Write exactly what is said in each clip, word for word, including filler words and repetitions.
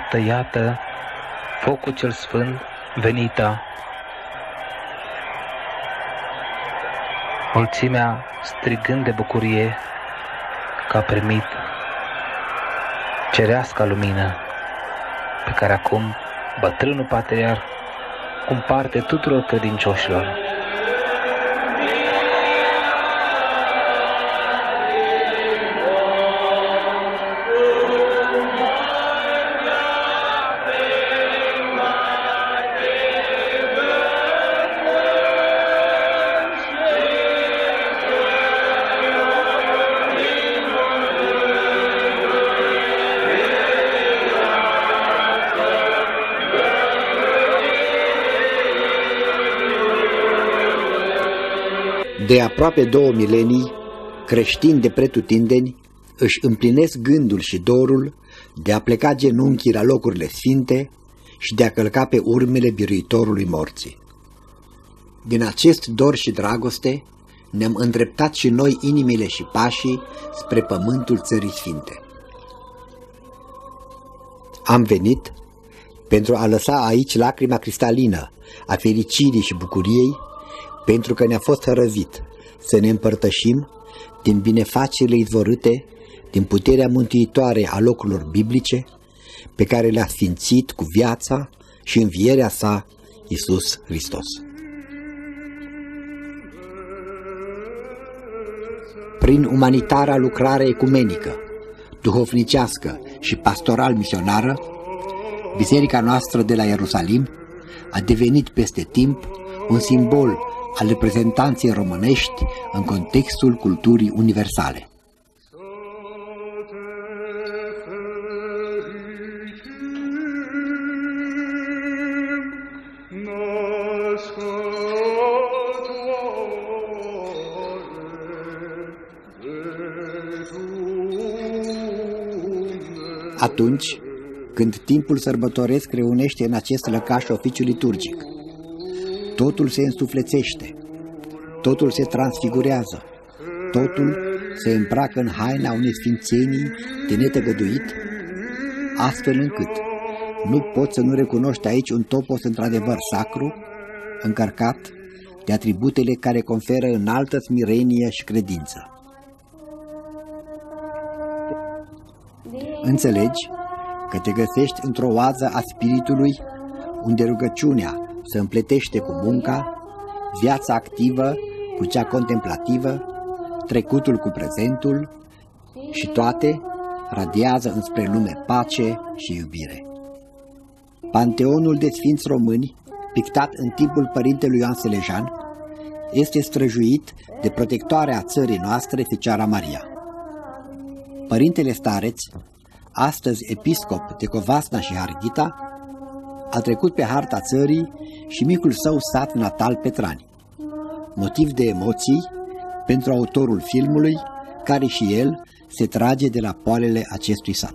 iată, iată, focul cel sfânt venita. Mulțimea strigând de bucurie că a primit cereasca lumină pe care acum bătrânul patriarh împarte tuturor credincioșilor. De aproape două milenii, creștini de pretutindeni își împlinesc gândul și dorul de a pleca genunchii la locurile sfinte și de a călca pe urmele biruitorului morții. Din acest dor și dragoste ne-am îndreptat și noi inimile și pașii spre pământul țării sfinte. Am venit pentru a lăsa aici lacrima cristalină a fericirii și bucuriei, pentru că ne-a fost hărăzit să ne împărtășim din binefacerile izvorâte, din puterea mântuitoare a locurilor biblice, pe care le-a sfințit cu viața și învierea sa Iisus Hristos. Prin umanitara lucrare ecumenică, duhovnicească și pastoral-misionară, biserica noastră de la Ierusalim a devenit peste timp un simbol al reprezentanței românești în contextul culturii universale. Atunci când timpul sărbătoresc reunește în acest lăcaș oficiu liturgic, totul se însuflețește, totul se transfigurează, totul se îmbracă în haina unei sfințenii de netăgăduit, astfel încât nu poți să nu recunoști aici un topos într-adevăr sacru, încărcat de atributele care conferă înaltă smirenie și credință. Înțelegi că te găsești într-o oază a spiritului, unde rugăciunea se împletește cu munca, viața activă cu cea contemplativă, trecutul cu prezentul și toate radiază înspre lume pace și iubire. Panteonul de sfinți români, pictat în timpul părintelui Ioan Selejan, este străjuit de protectoarea țării noastre, Fecioara Maria. Părintele Stareț, astăzi episcop de Covasna și Harghita, a trecut pe harta țării și micul său sat natal Petrani, motiv de emoții pentru autorul filmului, care și el se trage de la poalele acestui sat.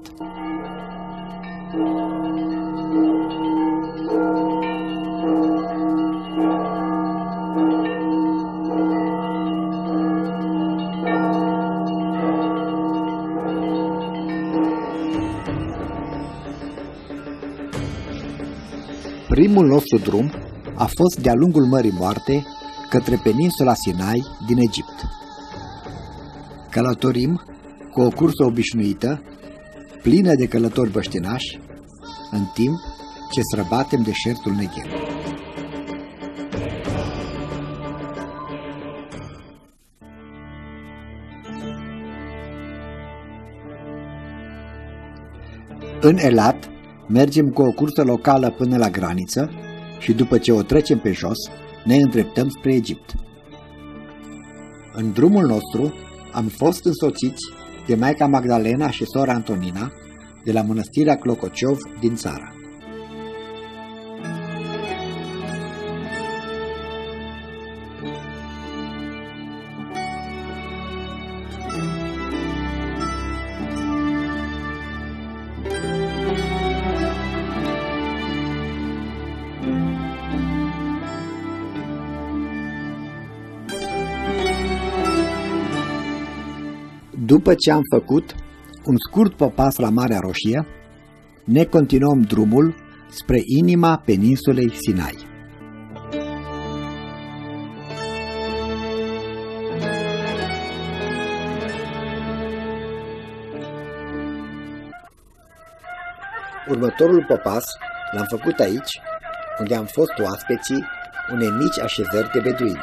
Primul nostru drum a fost de-a lungul Mării Moarte către peninsula Sinai din Egipt. Călătorim cu o cursă obișnuită, plină de călători băștinași, în timp ce străbatem deșertul Negev. În Elat mergem cu o cursă locală până la graniță și după ce o trecem pe jos, ne îndreptăm spre Egipt. În drumul nostru am fost însoțiți de Maica Magdalena și sora Antonina de la mănăstirea Clocociov din țară. După ce am făcut un scurt popas la Marea Roșie, ne continuăm drumul spre inima peninsulei Sinai. Următorul popas l-am făcut aici, unde am fost oaspeții unei mici așezări de beduini.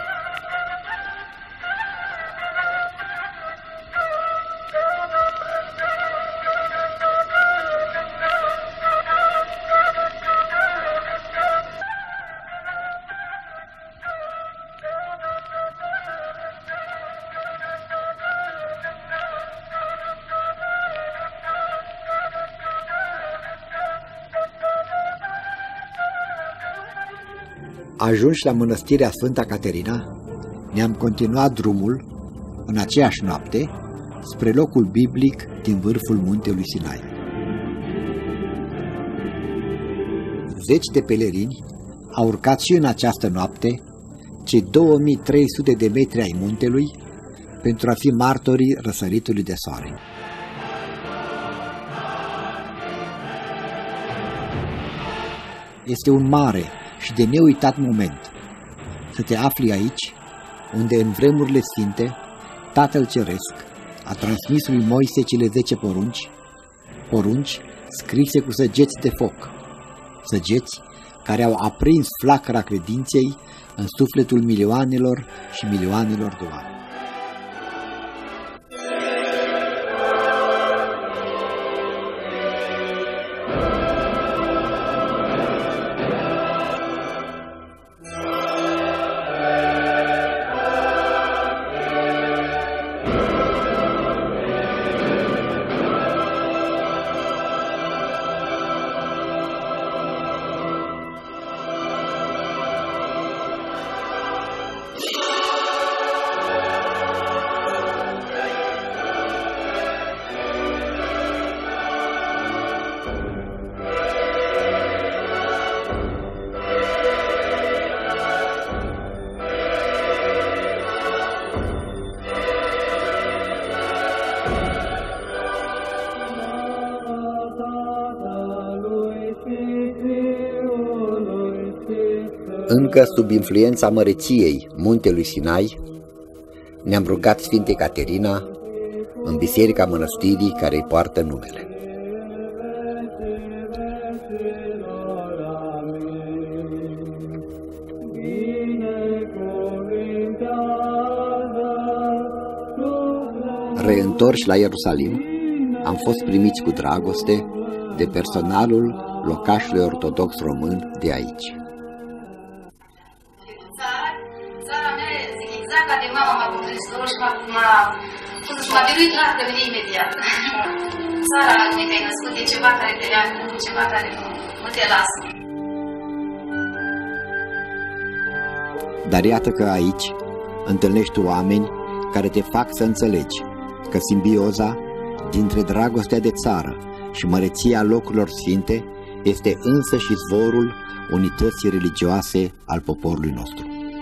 Ajunși la mănăstirea Sfânta Caterina, ne-am continuat drumul în aceeași noapte spre locul biblic din vârful muntelui Sinai. Zeci de pelerini au urcat și în această noapte cei două mii trei sute de metri ai muntelui pentru a fi martorii răsăritului de soare. Este un mare și de neuitat moment să te afli aici, unde în vremurile sfinte Tatăl Ceresc a transmis lui Moise cele zece porunci, porunci scrise cu săgeți de foc, săgeți care au aprins flacăra credinței în sufletul milioanelor și milioanelor de oameni. Încă sub influența măreției muntelui Sinai, ne-am rugat Sfintei Caterina în biserica mănăstirii care îi poartă numele. Reîntorși la Ierusalim, am fost primiți cu dragoste de personalul locașului ortodox român de aici. Țara mea zic exact ca de mama m-a Hristos și m-a biruit la că vine imediat. Țara unde te-ai născut e ceva care te leagă, ceva care nu, nu te lasă. Dar iată că aici întâlnești oameni care te fac să înțelegi că simbioza dintre dragostea de țară și măreția locurilor sfinte este însă și zvorul unității religioase al poporului nostru.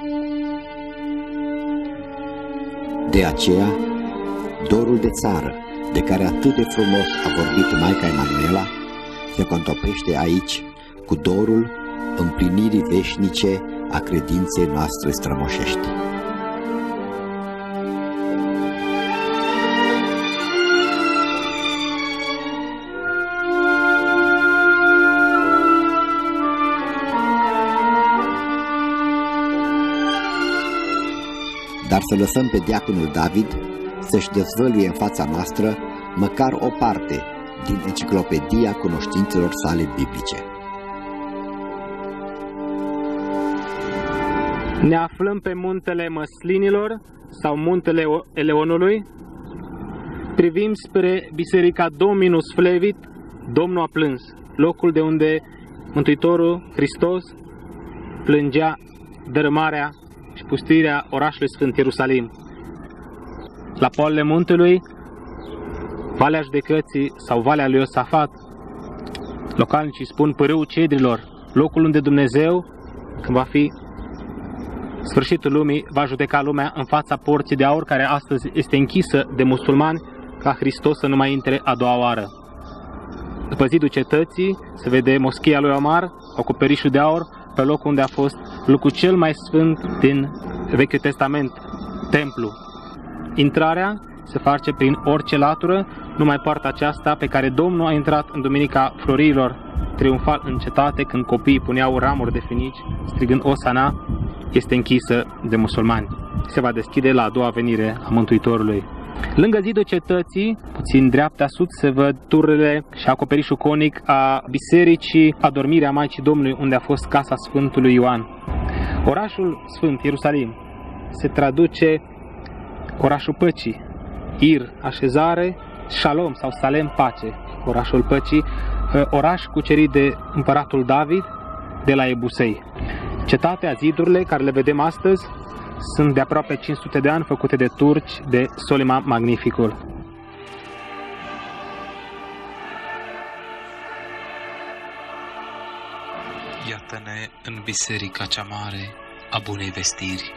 De aceea, dorul de țară, de care atât de frumos a vorbit Maica Emanuela, se contopește aici cu dorul împlinirii veșnice a credinței noastre strămoșești. Dar să lăsăm pe diaconul David să-și dezvăluie în fața noastră măcar o parte din enciclopedia cunoștințelor sale biblice. Ne aflăm pe muntele Măslinilor sau muntele Eleonului. Privim spre biserica Dominus Flevit, Domnul a plâns, locul de unde Mântuitorul Hristos plângea dărâmarea și pustirea orașului Sfânt Ierusalim. La poalele muntelui, Valea Judecății sau Valea lui Iosafat, localnicii spun Pârâul Cedrilor, locul unde Dumnezeu, când va fi sfârșitul lumii, va judeca lumea în fața porții de aur care astăzi este închisă de musulmani, ca Hristos să nu mai intre a doua oară. După zidul cetății se vede moscheia lui Omar, acoperișul de aur, pe locul unde a fost lucrul cel mai sfânt din Vechiul Testament, templu. Intrarea se face prin orice latură, numai poarta aceasta pe care Domnul a intrat în Duminica Florilor, triumfal în cetate, când copiii puneau ramuri de finici, strigând Osana, este închisă de musulmani. Se va deschide la a doua venire a Mântuitorului. Lângă zidul cetății, puțin dreapta sud, se văd tururile și acoperișul conic a bisericii Adormirea Maicii Domnului, unde a fost casa Sfântului Ioan. Orașul Sfânt, Ierusalim, se traduce orașul păcii, Ir, așezare, Shalom sau Salem, pace, orașul păcii, oraș cucerit de împăratul David de la Ebusei. Cetatea, zidurile care le vedem astăzi, sunt de aproape cinci sute de ani, făcute de turci, de Soliman Magnificul. Iată-ne în biserica cea mare a Bunei Vestiri.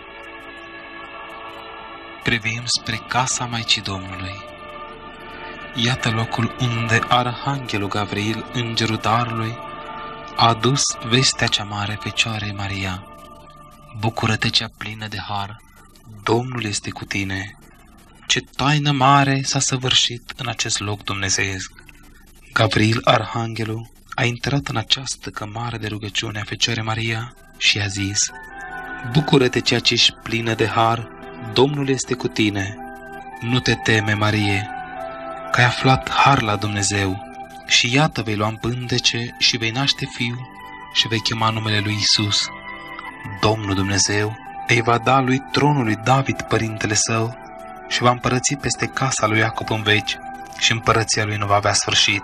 Privim spre casa Maicii Domnului. Iată locul unde Arhanghelul Gavril, îngerul darului, a adus vestea cea mare Fecioarei Maria. Bucură-te cea plină de har, Domnul este cu tine. Ce taină mare s-a săvârșit în acest loc dumnezeiesc. Gavril, Arhanghelul, a intrat în această cămară de rugăciune a Fecioarei Maria și a zis: Bucură-te ceea ce ești plină de har, Domnul este cu tine. Nu te teme, Marie, că ai aflat har la Dumnezeu, și iată vei lua în pântece și vei naște fiu și vei chema numele lui Isus. Domnul Dumnezeu îi va da lui tronul lui David, părintele său, și va împărăți peste casa lui Iacob în veci, și împărăția lui nu va avea sfârșit.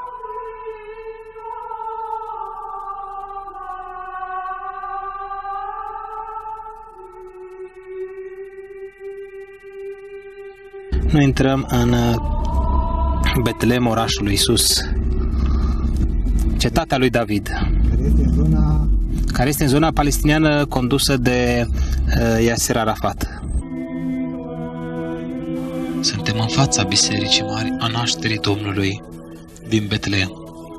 Noi intrăm în Betlehem, orașul lui Isus, cetatea lui David, care este în zona, care este în zona palestiniană condusă de uh, Yasser Arafat. Suntem în fața bisericii mari a nașterii Domnului din Betlehem.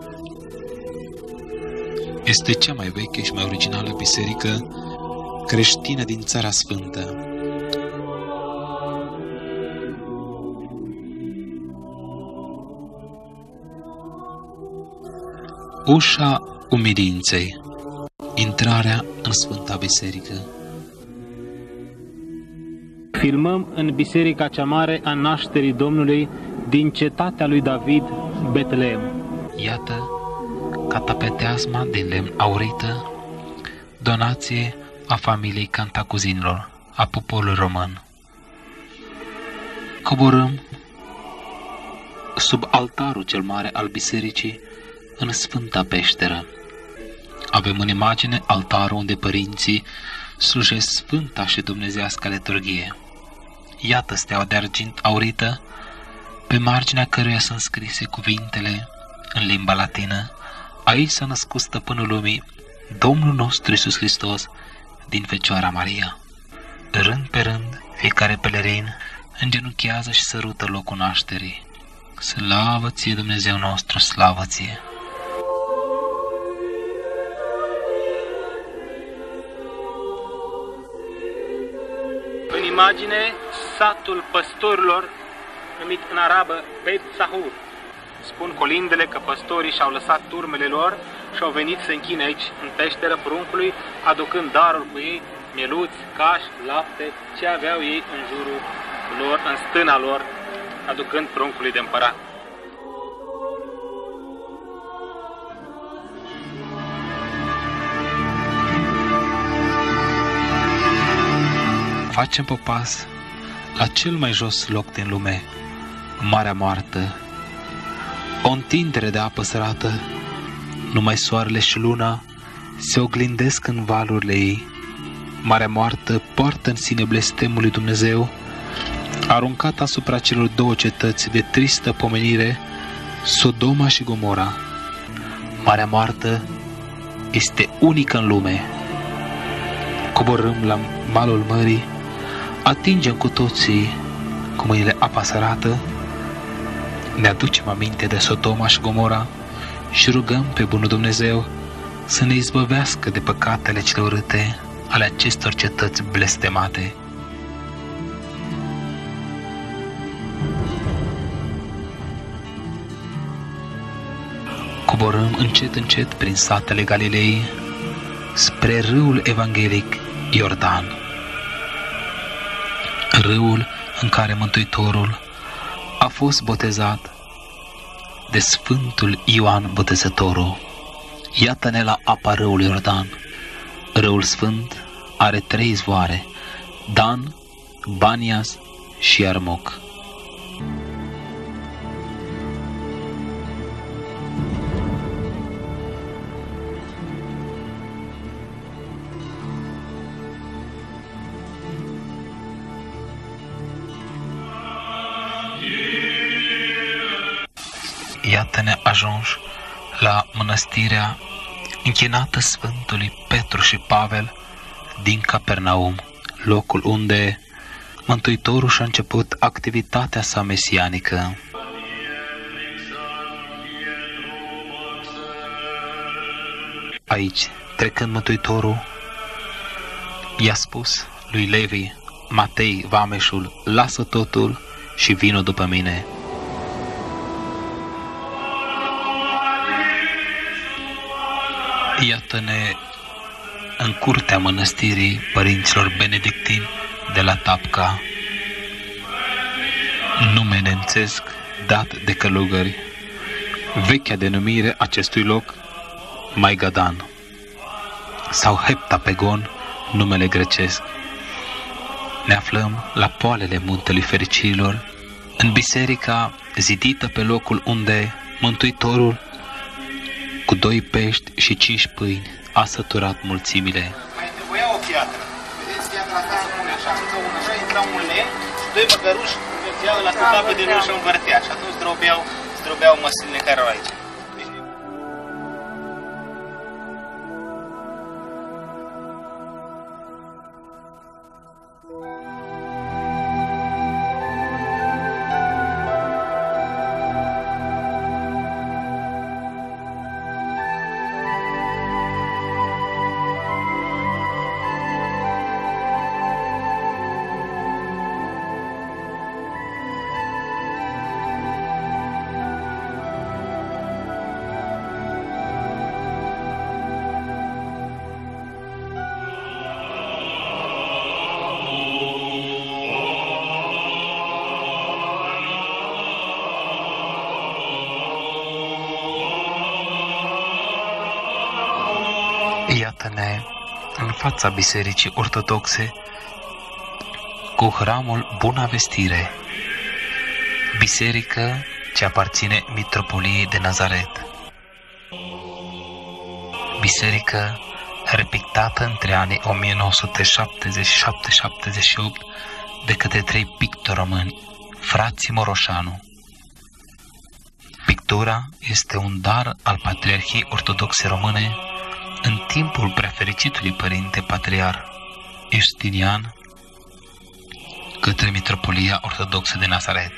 Este cea mai veche și mai originală biserică creștină din Țara Sfântă. Ușa umilinței. Intrarea în Sfânta Biserică. Filmăm în biserica cea mare a nașterii Domnului din cetatea lui David, Betlehem. Iată catapeteasma din lemn aurită, donație a familiei Cantacuzinilor, a poporului român. Coborâm sub altarul cel mare al bisericii în Sfânta Peșteră. Avem în imagine altarul unde părinții slujesc sfânta și dumnezeiască liturghie. Iată steaua de argint aurită, pe marginea căruia sunt scrise cuvintele în limba latină: Aici s-a născut stăpânul lumii, Domnul nostru Iisus Hristos, din Fecioara Maria. Rând pe rând, fiecare pelerin îngenunchează și sărută locul nașterii. Slavă ție, Dumnezeu nostru, slavă ție! În imagine, satul păstorilor, numit în arabă Beit Sahur. Spun colindele că păstorii și-au lăsat turmele lor și au venit să închine aici, în peșteră pruncului, aducând darul cu ei, mieluți, cași, lapte, ce aveau ei în jurul lor, în stâna lor, aducând pruncului de împărat. Facem popas la cel mai jos loc din lume, Marea Moartă. O întindere de apă sărată, numai soarele și luna se oglindesc în valurile ei. Marea Moartă poartă în sine blestemul lui Dumnezeu, aruncat asupra celor două cetăți de tristă pomenire, Sodoma și Gomora. Marea Moartă este unică în lume. Coborâm la malul mării, atingem cu toții cu mâinile apa sărată, ne aducem aminte de Sodoma și Gomora și rugăm pe bunul Dumnezeu să ne izbăvească de păcatele cele urâte ale acestor cetăți blestemate. Coborâm încet încet prin satele Galilei spre râul evanghelic Iordan, râul în care Mântuitorul a fost botezat de Sfântul Ioan Botezătorul. Iată-ne la apa râului Iordan. Râul Sfânt are trei izvoare, Dan, Banias și Armoc. Iată-ne ajunși la mănăstirea închinată Sfântului Petru și Pavel din Capernaum, locul unde Mântuitorul și-a început activitatea sa mesianică. Aici, trecând Mântuitorul, i-a spus lui Levi, Matei, vameșul, lasă totul și vino după mine. Iată-ne în curtea mănăstirii părinților benedictini de la Tapca, nume nemțesc dat de călugări, vechea denumire acestui loc Maigadan sau Heptapegon, numele grecesc. Ne aflăm la poalele Muntelui Fericirilor, în biserica zidită pe locul unde Mântuitorul cu doi pești și cinci pâini a săturat mulțimile. Mai trebuia o piatră. Vedeți, piatra asta rămâne așa, încă un așa, intra un lemn și doi măgăruși mergeau la capul de râu și învârtea. Și atunci zdrobeau, zdrobeau măsline care erau aici. Iată-ne în fața bisericii ortodoxe cu hramul Buna Vestire, biserică ce aparține Mitropoliei de Nazaret. Biserică repictată între anii o mie nouă sute șaptezeci și șapte șaptezeci și opt de către trei pictori români, frații Moroșanu. Pictura este un dar al Patriarhiei Ortodoxe Române în timpul prefericitului Părinte Patriar Justinian către Mitropolia Ortodoxă de Nazaret.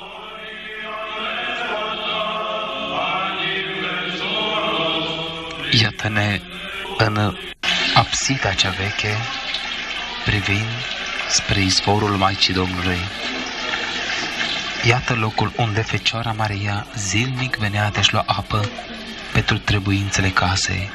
Iată-ne în absida cea veche, privind spre izvorul Maicii Domnului. Iată locul unde Fecioara Maria zilnic venea de-și lua apă pentru trebuințele casei.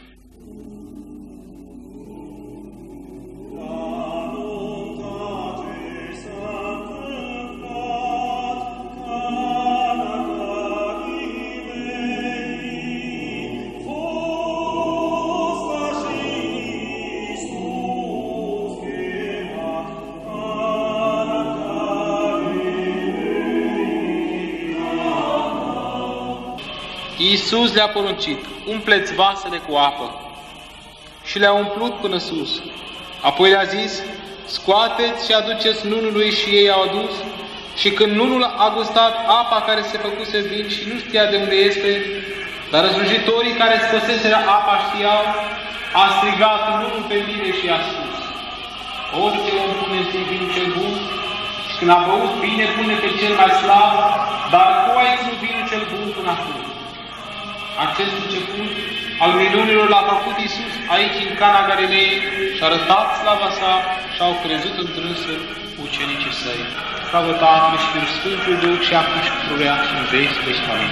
Iisus le-a poruncit, umpleți vasele cu apă, și le-a umplut până sus. Apoi le-a zis, scoateți și aduceți nunului, și ei au adus. Și când nunul a gustat apa care se făcuse vin și nu știa de unde este, dar slujitorii care scoseseră apa știau, a strigat nunul pe mine și a spus, orice om pune în zi vinul cel bun, și când a băut bine, pune pe cel mai slab, dar tu ai ținut vinul cel bun până acum. Acest început al minunilor l-a făcut Iisus aici în Cana Galilei și a arătat slava sa și au crezut în dânsul ucenicii săi. Slavă Tatălui și Fiului Sfântului Duh și acum și pururea și în veci veci. Amin.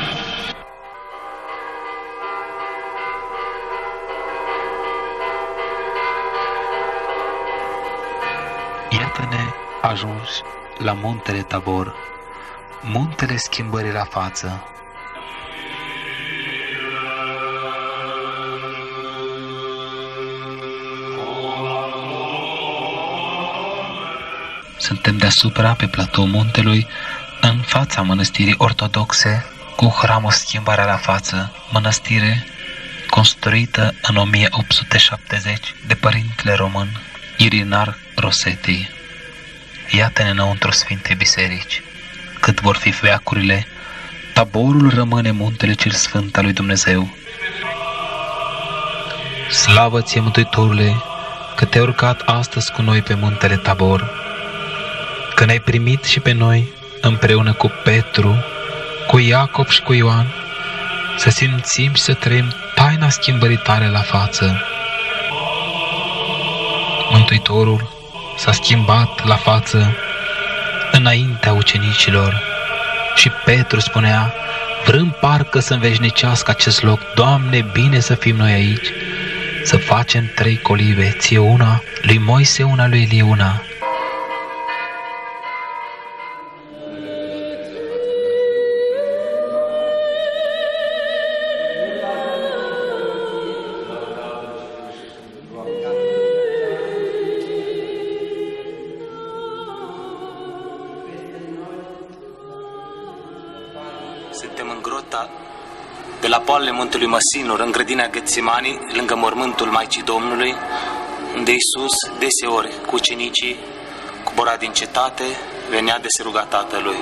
Iată-ne ajunși la muntele Tabor, muntele schimbării la față. Suntem deasupra, pe platou muntelui, în fața mănăstirii ortodoxe, cu hramul Schimbarea la față, mănăstire construită în o mie opt sute șaptezeci de părintele român Irinar Rosetti. Iată-ne înăuntru Sfintei Biserici. Cât vor fi veacurile, Taborul rămâne muntele cel sfânt al lui Dumnezeu. Slavă ție, Mântuitorule, că te-ai urcat astăzi cu noi pe muntele Tabor, că ne-ai primit și pe noi, împreună cu Petru, cu Iacob și cu Ioan, să simțim și să trăim taina schimbării tale la față. Mântuitorul s-a schimbat la față înaintea ucenicilor și Petru spunea: vrând parcă să înveșnicească acest loc, Doamne, bine să fim noi aici, să facem trei colibe, ție una, lui Moise una, lui Elie una. Suntem în grota de la poalele muntelui Măsinur, în grădina Ghetsemani, lângă mormântul Maicii Domnului, unde Iisus deseori cu ucenicii cobora din cetate, venea de se ruga Tatălui.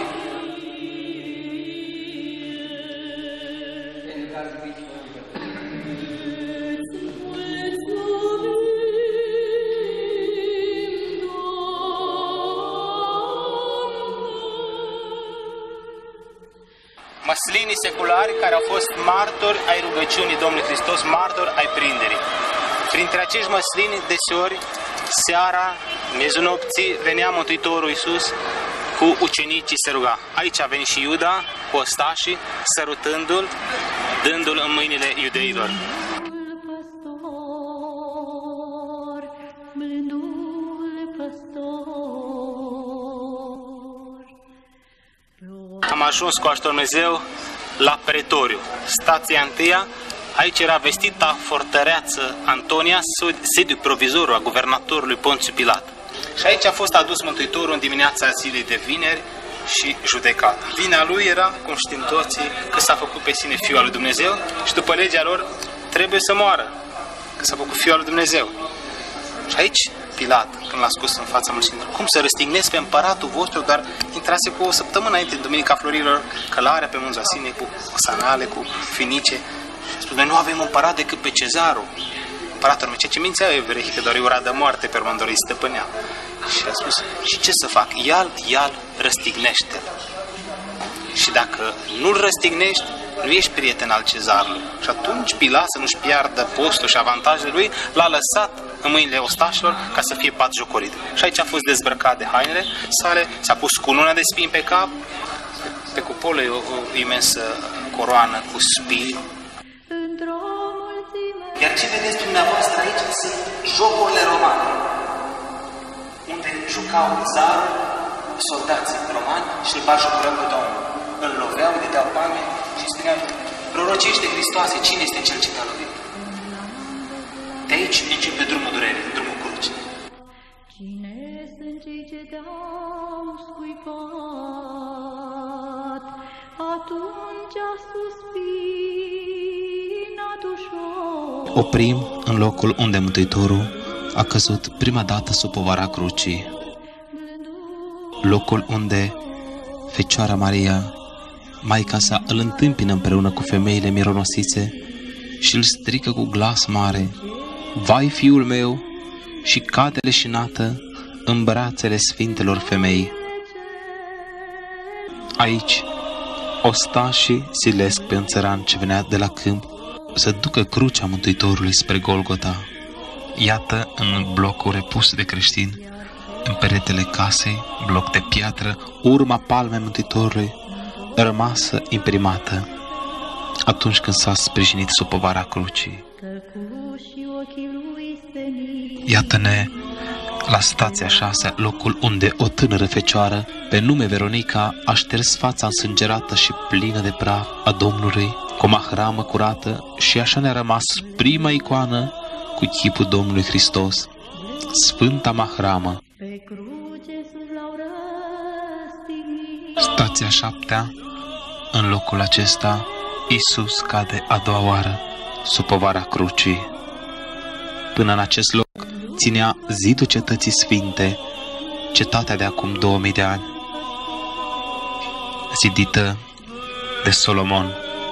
Măslinii seculari care au fost martori ai rugăciunii Domnului Hristos, martori ai prinderii. Printre acești măslini, deseori, seara, miezul nopții, venea Mântuitorul Iisus cu ucenicii se ruga. Aici a venit și Iuda cu ostașii, sărutându-l, dându-l în mâinile iudeilor. Am ajuns cu ajutorul Dumnezeu la Pretoriu, stația întâia. Aici era vestita fortăreață Antonia, sediu provizoriu a guvernatorului Ponțiu Pilat. Și aici a fost adus Mântuitorul în dimineața zilei de vineri și judecat. Vina lui era, cum știm toții, că s-a făcut pe sine Fiul al lui Dumnezeu și după legea lor trebuie să moară, că s-a făcut Fiul al lui Dumnezeu. Și aici Pilat, când l-a scos în fața mulțimilor, cum să răstignesc pe împăratul vostru, dar intrase cu o săptămână înainte, în Duminica Florilor, călarea pe munți Asinei, cu osanale, cu finice. Și a spus: noi nu avem împărat decât pe Cezarul. Împăratul mi-a ce mințeau evrei, că doar e ura de moarte pe urmă îi stăpânea. Și a spus: și ce să fac? Ia-l, ia-l, răstignește-l. Și dacă nu-l răstignești, nu ești prieten al Cezarului. Și atunci Pilat, să nu-și piardă postul și avantajele lui, l-a lăsat în mâinile ostașilor ca să fie batjocorit. Și aici a fost dezbrăcat de hainele sale, s-a pus cununa de spini pe cap, pe cupolă o, o imensă coroană cu spini. Iar ce vedeți dumneavoastră aici sunt jocurile romane, unde jucau țarul, soldații romani și îl batjocurau pe Domnul. Îl loveau, îi dădeau palme și spuneau: prorocește, Hristoase, cine este cel ce te-a lovit? De aici începe drumul durerii, drumul crucii. Cine sunt cei ce te-au scuipat, atunci a suspinat ușor. Oprim în locul unde Mântuitorul a căzut prima dată sub povara crucii. Locul unde Fecioara Maria, Maica sa, îl întâmpină împreună cu femeile mironosițe și îl strică cu glas mare: vai, fiul meu, și cade leșinată în brațele sfintelor femei. Aici ostașii silesc pe un țăran ce venea de la câmp să ducă crucea Mântuitorului spre Golgota. Iată, în blocul repus de creștini, în peretele casei, bloc de piatră, urma palmei Mântuitorului, rămasă imprimată atunci când s-a sprijinit sub povara crucii. Iată-ne la stația șasea, locul unde o tânără fecioară, pe nume Veronica, a șters fața însângerată și plină de praf a Domnului, cu o mahramă curată, și așa ne-a rămas prima icoană cu chipul Domnului Hristos, Sfânta Mahramă. Stația șaptea, în locul acesta, Iisus cade a doua oară sub povara crucii. Până în acest loc ținea zidul cetății sfinte, cetatea de acum două mii de ani, zidită de Solomon.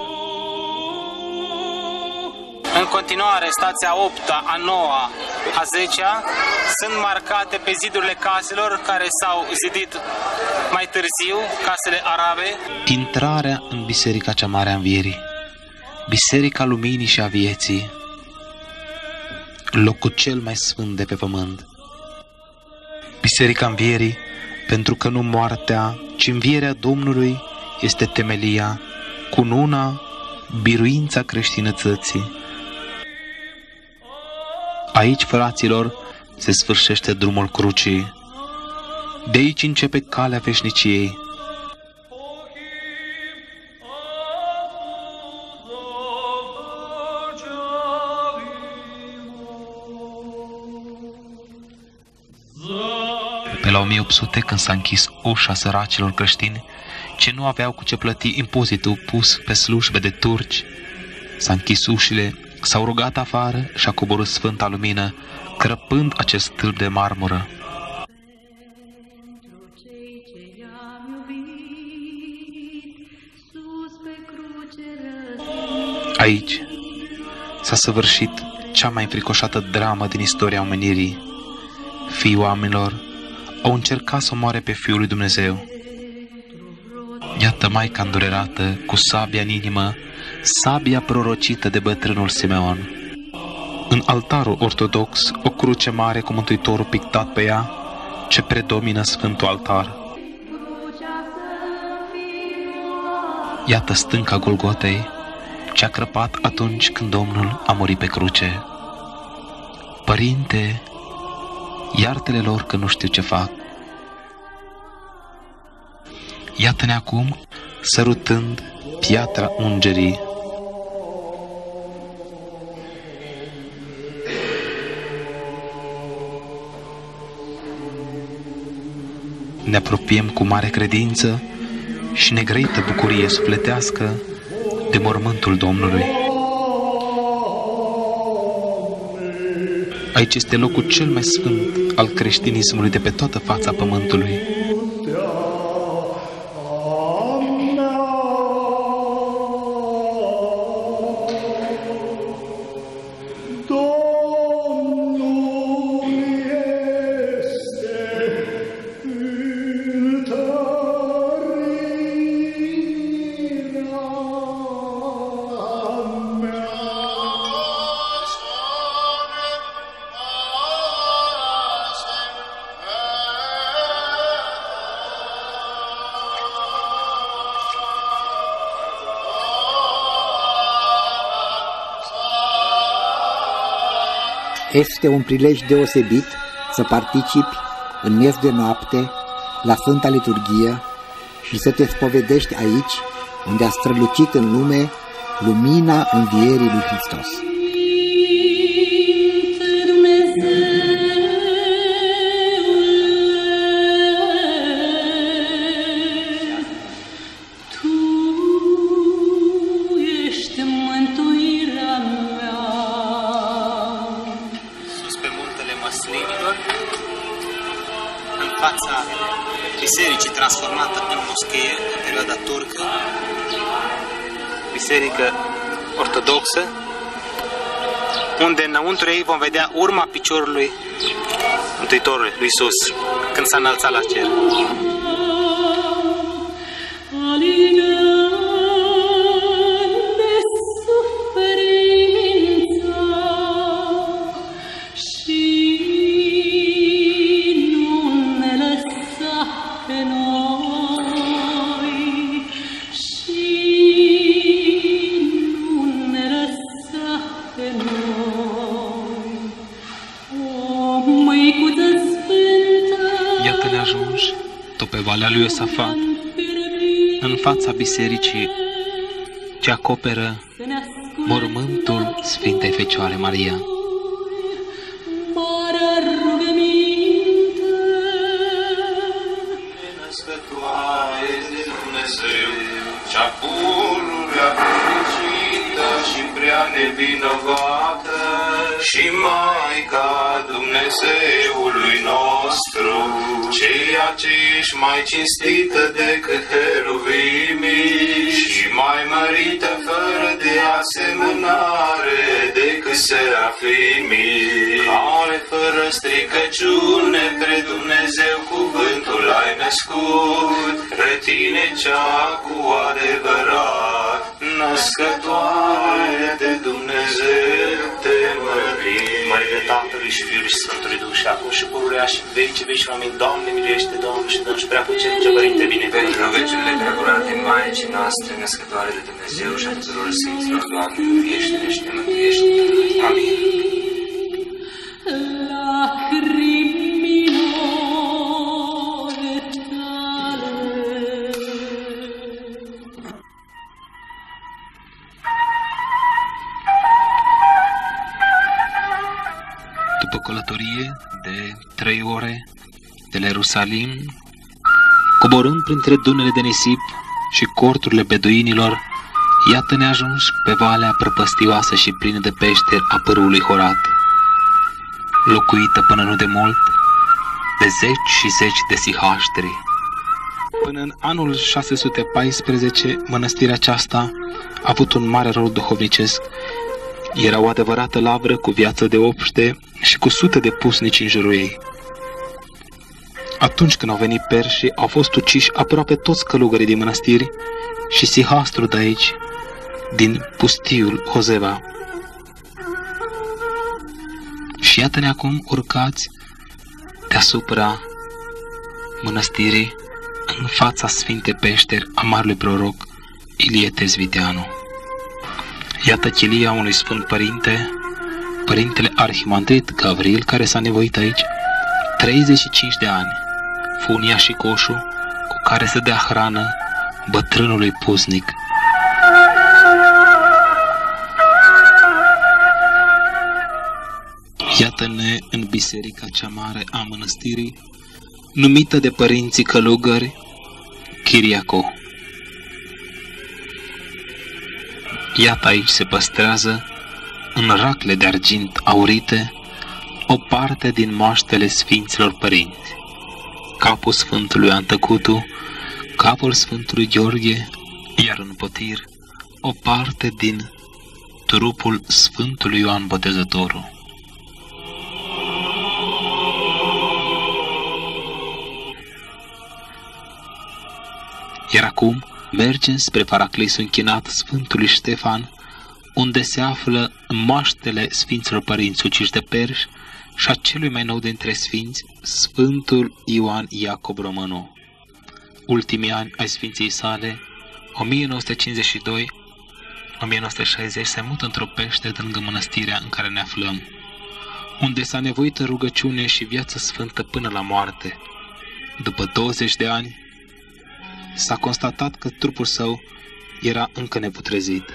În continuare, stația opta, a noua, a zecea sunt marcate pe zidurile caselor care s-au zidit mai târziu, casele arabe. Intrarea în Biserica cea Mare a Învierii, Biserica Luminii și a Vieții, locul cel mai sfânt de pe pământ. Biserica Învierii, pentru că nu moartea, ci învierea Domnului este temelia, cununa, biruința creștinătății. Aici, fraților, se sfârșește drumul crucii. De aici începe calea veșniciei. Pe la o mie opt sute, când s-a închis ușa săracilor creștini, ce nu aveau cu ce plăti impozitul pus pe slujbe de turci, s-a închis ușile, s-au rugat afară și a coborât Sfânta Lumină, crăpând acest stâlp de marmură. Aici s-a săvârșit cea mai înfricoșată dramă din istoria omenirii. Fiii oamenilor au încercat să omoare pe Fiul lui Dumnezeu. Iată Maica îndurerată, cu sabia în inimă, sabia prorocită de bătrânul Simeon. În altarul ortodox, o cruce mare cu Mântuitorul pictat pe ea, ce predomină Sfântul Altar. Iată stânca Golgotei, ce a crăpat atunci când Domnul a murit pe cruce. Părinte, iartă-le lor că nu știu ce fac. Iată-ne acum sărutând piatra ungerii. Ne apropiem cu mare credință și negrăită bucurie sufletească de mormântul Domnului. Aici este locul cel mai sfânt al creștinismului de pe toată fața pământului. Este un prilej deosebit să participi în miez de noapte la Sfânta Liturghie și să te spovedești aici, unde a strălucit în lume lumina învierii lui Hristos. Bisericii transformată în moschee în perioada turcă, biserică ortodoxă, unde înăuntru ei vom vedea urma piciorului Mântuitorului, lui Iisus, când s-a înălțat la cer. Alină de suferință. ajunși tot pe Valea lui Iosafat, în fața bisericii ce acoperă mormântul Sfintei Fecioare Maria. Născătoare de Dumnezeu, cea pururea fericită și prea nevinovată, și Maica Dumnezeului nostru, ceea ce ești mai cinstită decât heruvimii și mai mărită fără de asemănare decât serafimii, care fără stricăciune pre Dumnezeu cuvântul ai născut, pre tine cea cu adevărat, născătoare de Dumnezeu te mărim. Mărire Tatălui și Fiului și Sfântului Duh și acum și pururea și în vecii veci. Amin. Doamne, miluiește, Doamne, și dă-mi și prea puternice, Părinte, bine. Pentru rugăciunile preacurate Maicii noastre, născătoare de Dumnezeu și a tuturor Sfinților, Doamne, mântuiește-ne și ne mântuiește. Amin. După călătorie de trei ore de la Ierusalim, coborând printre dunele de nisip și corturile beduinilor, iată-ne ajunși pe valea prăpăstioasă și plină de peșteri a pârâului Horat, locuită până nu de mult de zeci și zeci de sihaștri. Până în anul șase sute paisprezece, mănăstirea aceasta a avut un mare rol duhovnicesc. Era o adevărată lavră cu viață de obște și cu sute de pusnici în jurul ei. Atunci când au venit perșii, au fost uciși aproape toți călugării din mănăstiri și sihastru de aici, din pustiul Hozeva. Și iată-ne acum urcați deasupra mănăstirii, în fața Sfintei Peșteri a marelui proroc Ilie Tezviteanu. Iată chilia unui Sfânt Părinte, Părintele Arhimandrit Gavril, care s-a nevoit aici treizeci și cinci de ani, funia și coșul cu care să dea hrană bătrânului pusnic. Iată-ne în biserica cea mare a mănăstirii, numită de părinții călugări Chiriaco. Iată aici se păstrează, în racle de argint aurite, o parte din moaștele Sfinților Părinți: capul Sfântului Antăcutu, capul Sfântului Gheorghe, iar în potir o parte din trupul Sfântului Ioan Botezătorul. Iar acum mergem spre paraclisul închinat Sfântului Ștefan, unde se află moaștele Sfinților Părinți uciși de perși și a celui mai nou dintre Sfinți, Sfântul Ioan Iacob Romanu. Ultimii ani ai Sfinției sale, o mie nouă sute cincizeci și doi - o mie nouă sute șaizeci, se mută într-o peșteră de lângă mănăstirea în care ne aflăm, unde s-a nevoit în rugăciune și viață sfântă până la moarte. După douăzeci de ani, s-a constatat că trupul său era încă neputrezit.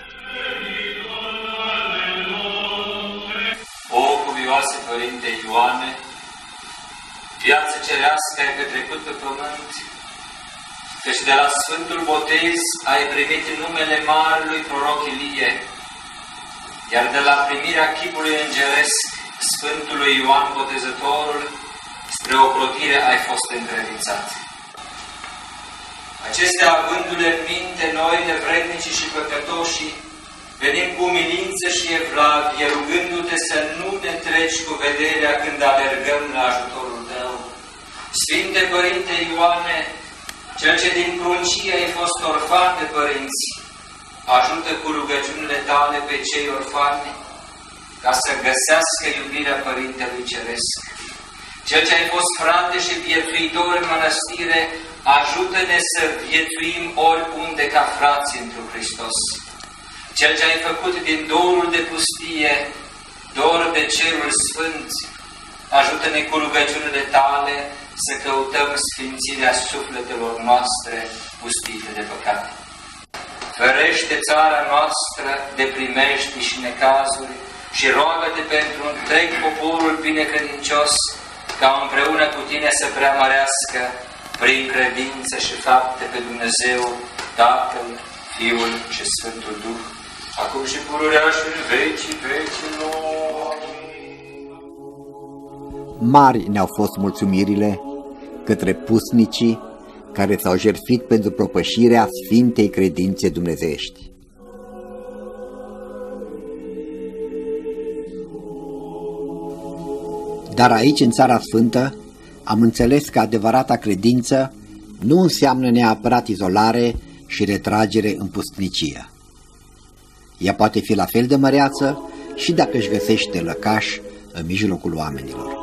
O cuvioase Părinte Ioane, viață cerească ai petrecut pe pământ, căci de la Sfântul Botez ai primit numele Marelui Proroc Ilie, iar de la primirea chipului îngeresc Sfântului Ioan Botezătorul, spre ocrotire ai fost încredințat. Acestea avându-le în minte, noi, nevrednicii și păcătoșii, venim cu umilință și evlavie, rugându-te să nu ne treci cu vederea când alergăm la ajutorul tău. Sfinte Părinte Ioane, cel ce din pruncie ai fost orfan de părinți, ajută cu rugăciunile tale pe cei orfani, ca să găsească iubirea Părintelui Ceresc. Cel ce ai fost frate și viețuitor în mănăstire, ajută-ne să viețuim oriunde ca frații într-un Hristos. Cel ce ai făcut din dorul de pustie, dor de cerul sfânt, ajută-ne cu rugăciunile tale să căutăm sfințirea sufletelor noastre pustite de păcate. Ferește țara noastră de primești și necazuri și roagă-te pentru întreg poporul binecredincios, ca împreună cu tine să preamărească prin credință și fapte pe Dumnezeu, Tatăl, Fiul și Sfântul Duh, acum și pururea și în vecii vecilor. Mari ne-au fost mulțumirile către pusnicii care s-au jertfit pentru propășirea Sfintei Credințe dumnezeiești. Dar aici, în Țara Sfântă, am înțeles că adevărata credință nu înseamnă neapărat izolare și retragere în pustnicie. Ea poate fi la fel de măreață și dacă își găsește lăcaș în mijlocul oamenilor.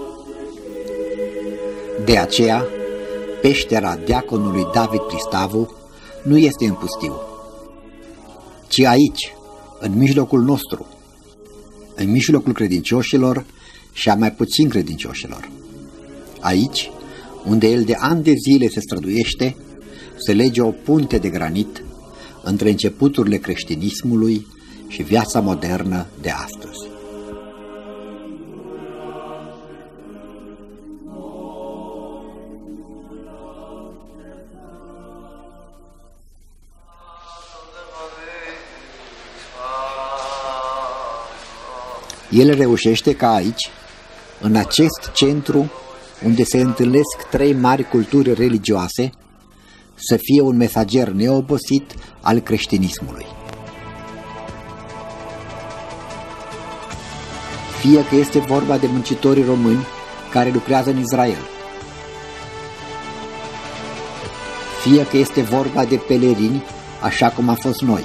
De aceea, peștera diaconului David Pristavu nu este în pustiu, ci aici, în mijlocul nostru, în mijlocul credincioșilor și a mai puțin credincioșilor. Aici, unde el de ani de zile se străduiește, se lege o punte de granit între începuturile creștinismului și viața modernă de astăzi. El reușește ca aici, în acest centru unde se întâlnesc trei mari culturi religioase, să fie un mesager neobosit al creștinismului. Fie că este vorba de muncitorii români care lucrează în Israel, fie că este vorba de pelerini, așa cum a fost noi,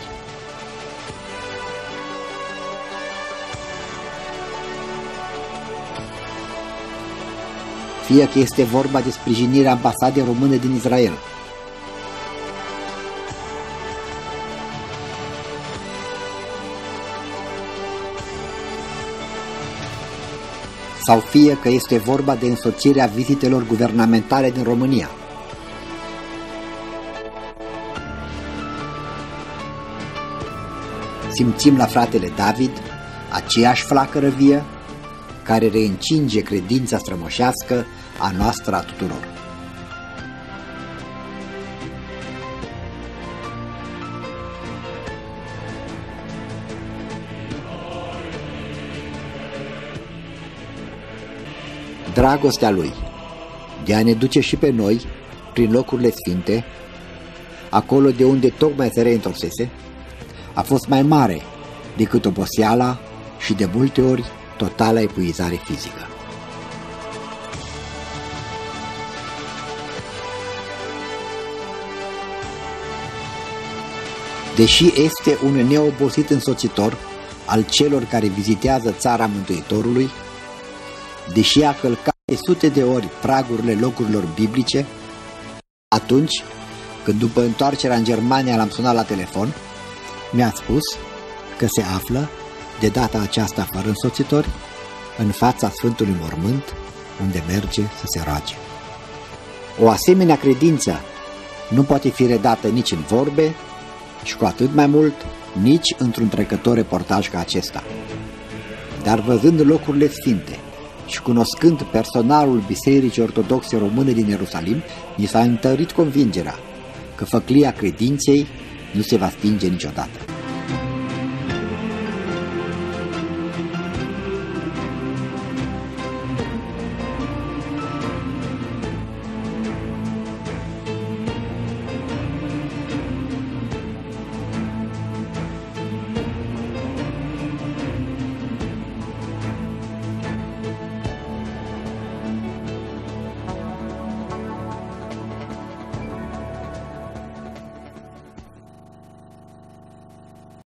fie că este vorba de sprijinirea ambasadei române din Israel, sau fie că este vorba de însoțirea vizitelor guvernamentale din România. Simțim la fratele David aceeași flacără vie care reîncinge credința strămoșească a noastră a tuturor. Dragostea lui de a ne duce și pe noi prin locurile sfinte, acolo de unde tocmai se reîntorsese, a fost mai mare decât oboseala și de multe ori totala epuizare fizică. Deși este un neobosit însoțitor al celor care vizitează țara Mântuitorului, deși a călcat de sute de ori pragurile locurilor biblice, atunci când după întoarcerea în Germania l-am sunat la telefon, mi-a spus că se află, de data aceasta fără însoțitori, în fața Sfântului Mormânt, unde merge să se roage. O asemenea credință nu poate fi redată nici în vorbe și cu atât mai mult nici într-un trecător reportaj ca acesta. Dar văzând locurile sfinte și cunoscând personalul Bisericii Ortodoxe Române din Ierusalim, mi s-a întărit convingerea că făclia credinței nu se va stinge niciodată.